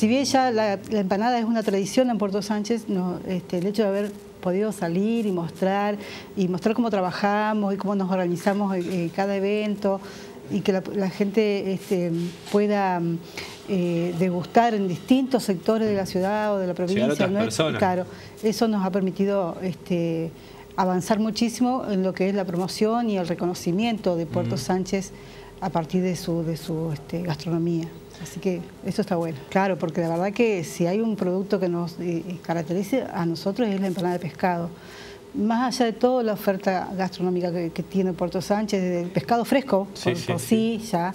Si bien ya la empanada es una tradición en Puerto Sánchez, el hecho de haber podido salir y mostrar cómo trabajamos y cómo nos organizamos en cada evento y que la gente pueda degustar en distintos sectores de la ciudad o de la provincia. Llegar a otras personas. Claro, eso nos ha permitido avanzar muchísimo en lo que es la promoción y el reconocimiento de Puerto Sánchez a partir de su gastronomía. Así que eso está bueno. Claro, porque la verdad que si hay un producto que nos caracteriza a nosotros es la empanada de pescado. Más allá de toda la oferta gastronómica que tiene Puerto Sánchez, desde el pescado fresco, ya,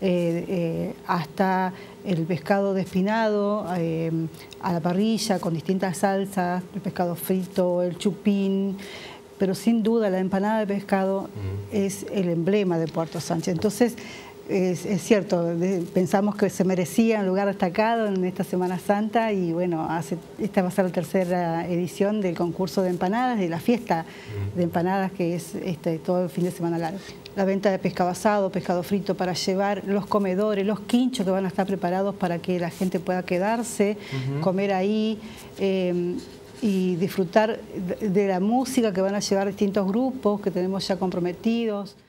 hasta el pescado despinado a la parrilla con distintas salsas, el pescado frito, el chupín, pero sin duda la empanada de pescado es el emblema de Puerto Sánchez. Entonces, es cierto, pensamos que se merecía un lugar destacado en esta Semana Santa y bueno, esta va a ser la tercera edición del concurso de empanadas, de la fiesta de empanadas que es todo el fin de semana largo. La venta de pescado asado, pescado frito para llevar, los comedores, los quinchos que van a estar preparados para que la gente pueda quedarse, comer ahí y disfrutar de la música que van a llevar distintos grupos que tenemos ya comprometidos.